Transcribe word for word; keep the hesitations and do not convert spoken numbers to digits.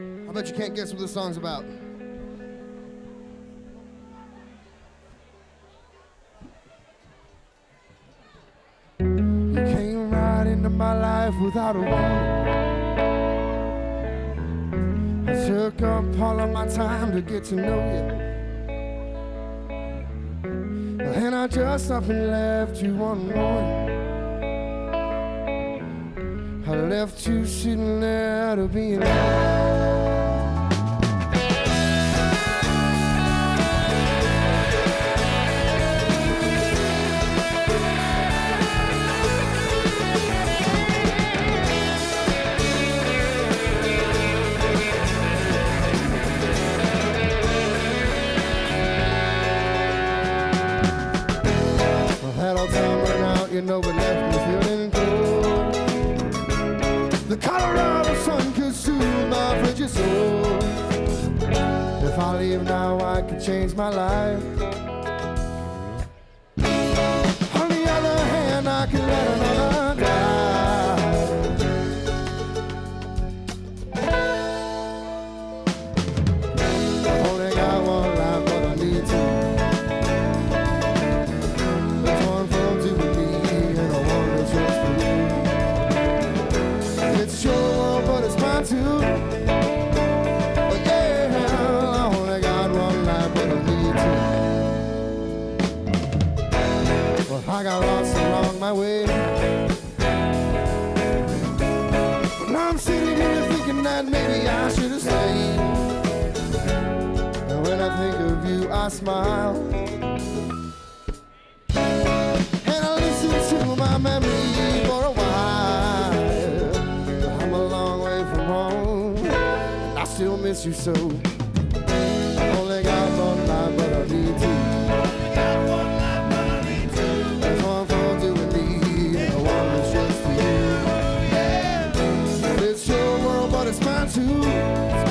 I bet you can't guess what this song's about. You came right into my life without a warning. I took up all of my time to get to know you, and I just up and left you one morning. I left you sitting there to be alone. You know, but left me feeling cold. The Colorado sun could soothe my frigid soul. If I leave now, I could change my life. On the other hand, I could let another die. I've only got one life, but I need to. It's your world, but it's mine too. But yeah, I only got one life, but I need to. Well, I got lost along my way. But now I'm sitting here thinking that maybe I should have stayed. And when I think of you, I smile. And I listen to my memory for a while. I still miss you so. I only got one life, but I need to. Only got one life, but I need to. There's one for you and me, and one that's just for you. Yeah. Well, it's your world, but it's mine too.